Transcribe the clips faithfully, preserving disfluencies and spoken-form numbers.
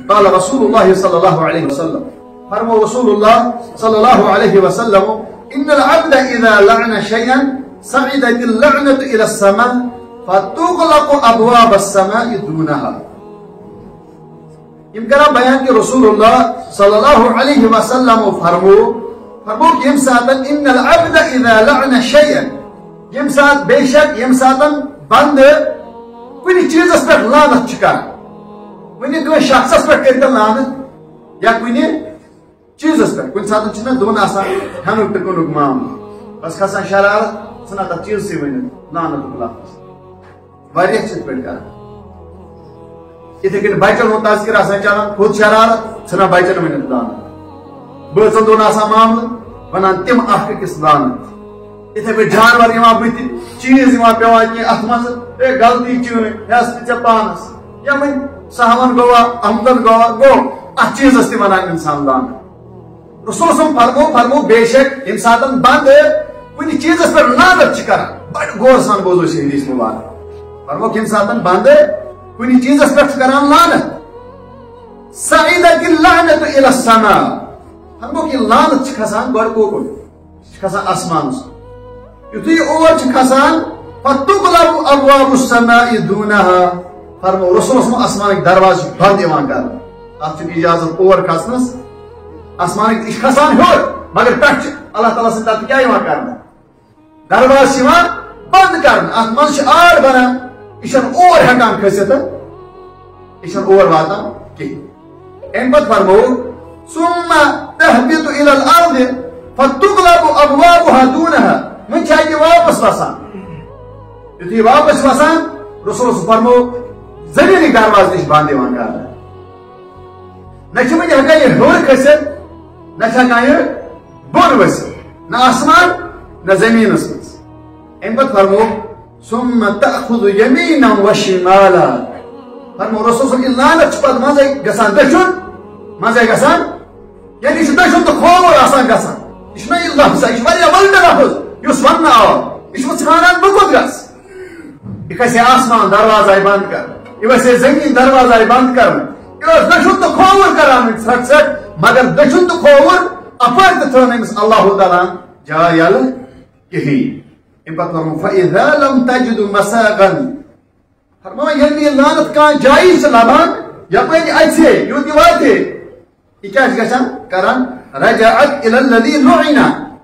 قال رسول الله صلى الله عليه وسلم فرمو رسول الله صلى الله عليه وسلم إن العبد إذا لعن شيئا صعدت اللعنة إلى السماء فتغلق أبواب السماء دونها. يمكن بيان رسول الله صلى الله عليه وسلم فرمو فرمو يمسات إن العبد إذا لعن شيئا يمسات بيشك يمسات بند كل چیز اس پر لعنت چکار ونی کوئی شخص اس پر کرتا لعنت یا کوئی چیز اس پر کوئی ساتھ چنا دون آسان ہنوک تکنوک معامل بس خاصا شرارت سنا تا چیز سی ونی لعنت بلاف واریہ چیز پر کار اتھے کن بائچن ہوتا اس کی راسا چانا خود شرارت سنا بائچن ونی لعنت بچن دون آسان معامل ونان تم آخر کس لعنت اتھے کوئی جانور یہاں بیتی چیز یہاں پیوان کی اتماز ایک غلطی چیویں ہیس تے پانس یا میں صحابن گوا احمدن گوا گو ات چیز استی ونان انسان لان رسول صلی اللہ فرمو فرمو بے شک انسان بند کنی چیز اس پر لعنت چھ کران بڑ غور سان بوزو سی حدیث مبارک فرمو کہ انسان بند کنی چیز اس پر چھ کران لعنت صعدت اللعنت الى السماء فرمو کہ لعنت چھ کھسان بڑ کو چھ کھسان آسمان سے یتھی اور چھ کھسان فتغلق ابواب السماء دونها فرمو رسول صلی آسمان کے دروازے بند یوان کر ات چھ اجازت اور کھسنس آسمان کے کھسان ہو مگر پٹ اللہ تعالی سے تات کیا یوان کرنا دروازے یوان بند کرنا ات من چھ آڑ بنان اشن اور ہکان کھسیت اشن اور واتان کی ان پت فرمو ثم تهبط الى الارض فتغلق ابوابها دونها من چاہیے واپس وسان یتھی واپس وسان رسول فرمو زمینی دروازے نش بند یوان کرنا نہ چھ من ہکان یہ ہور کھسیت نہ چھ ہکان یہ بون ورسیت نہ آسمان نہ زمین اس من پت فرمو ثم تأخذ يمينا وشمالا فرمو رسول صلی اللہ علیہ وسلم پت مزے گسان دچن مزے گسان یعنی چھ دچن تو کھور آسان گسان اس میں لفظ ہے اس واریاہ ولد لفظ یس ون آو اس میں ژھانڈان بگوت گس یہ کھسے آسمان دروازہ بند کر یہ ویسے زمین دروازہ بند کر یہ دچن تو کھور کران ژھٹ ژھٹ مگر دچن تو کھور اپر تہ تھون امس اللہ تعالی جا یل کہی ام پت فرمو فاذا لم تجد مساغا فرمو یعنی لعنت کان جائی چھ لبان یپن اچھے یوت واتے یہ کیا گژھان کران رجعت الى الذي لعن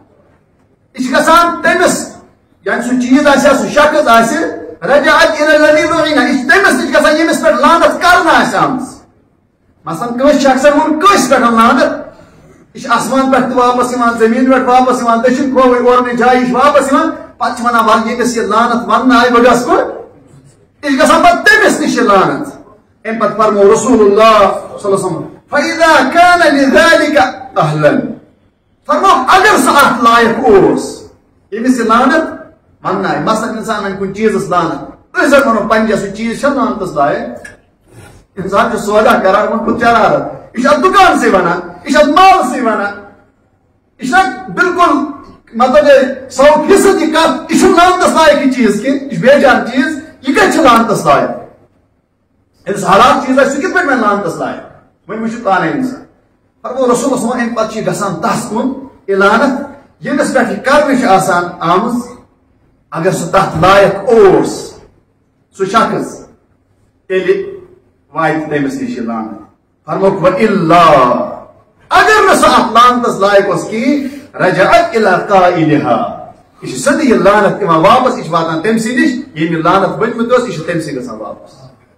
اس گژھان تمس یعنی سو چیز آسیا سو شخص آسہ رجعت الى الذي لعن اس تمس نش گژھان یمس پر لعنت کرنا آسامس مثلا کس شخص وون کس پر لعنت اس آسمان پر واپس یوان زمین پر واپس یوان دچن کھوور اور جائی واپس یوان پتہ چھ ونان ول یمس یہ لعنت ون آئی بگس کو اس گژھان پتہ تمس نش لعنت ام پتہ فرمو رسول اللہ صلی اللہ علیہ وسلم فاذا كان لذلك اهلا فرمو اگر ساتھ لائق اوس یمس لعنت ون آئی مثلا انسان کن چیز لعنت اس ونو پنجس چیز چھ لعنت لائق انسان جو سودا کران من خود چرارت اس دکان سے بنا اس مال سے بنا اس بالکل مطلب سو فیصد یہ کت یہ لعنتس لائق یہ چیز کی یہ بے جان چیز یہ کت لعنتس لائق اس حالات چیز سہ کت پہ میں لعنتس لائق وی وچ پانے انسان فرمو رسول صلی اللہ علیہ وسلم پتہ چھ گژھان تس کن یہ لعنت یمس پہ کرنچ آسان آمز اگر سہ تتھ لائق اوس سہ شخص تیلہِ واتہِ تٔمِس نِش یہِ لعنت فرموک وَإِلَّا اگر نہ سہ اتھ لعنتس لائق اوس کہین رجعت الى قائلها یہ سدی یہ لعنت یوان واپس یہ واتان تمسی نش یم لعنت ونمت اوس یہ تمسی گژھان واپس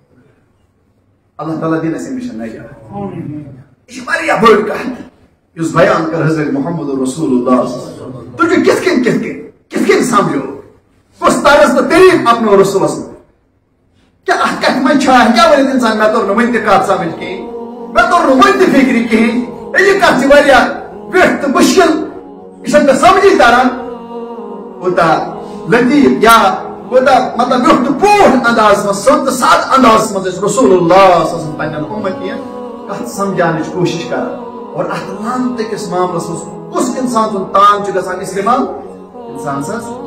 اللہ تعالیٰ دین اسے مشن نجات یہ واریاہ بڑ کتھ یس بیان کر حضرت محمد رسول اللہ تو جو کس کن کس کن کس کن سمجھو کس طرز تو طریق اپنو رسول اللہ کیا کت من چھا کیا ورنہ انسان میں تو ون تہ کت سمجھ کہیں میں تو ون تہ فکری کہیں یہ کت سے واریاہ ویٹ تو مشکل یہ سمجھی تران ہوتا لطیف یا ہوتا مطلب ویٹ تو پوٹ انداز میں سنت سات انداز میں رسول اللہ صلی اللہ علیہ وسلم پنن امتین کت سمجھانچ کوشش کر اور ات لعنت کس معاملس مز کس انسان سن تان چھ گژھان استعمال انسان سن